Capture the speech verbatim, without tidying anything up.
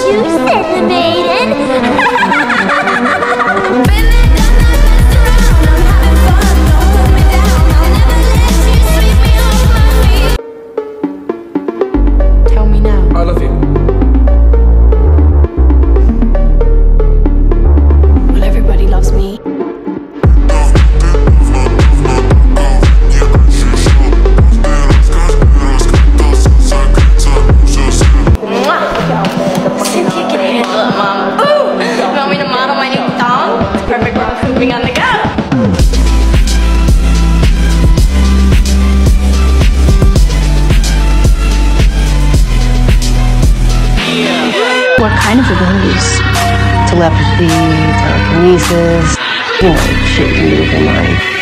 you celebrating? Tell me now. I love you. Well, everybody loves me. What kind of abilities? Telepathy, telekinesis, you know, shit you need with your mind.